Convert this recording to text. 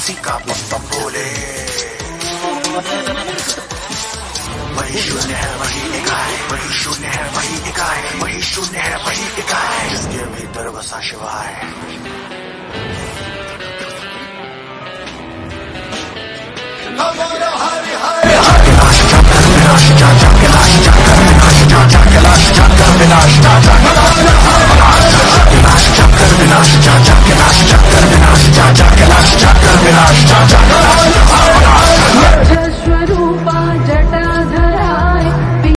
किसी का बम बोले। वही शून्य है वही इकाई, वही शून्य है वही इकाई, वही शून्य है वही इकाई, जिसके भीतर बसा शिवाय। विनाश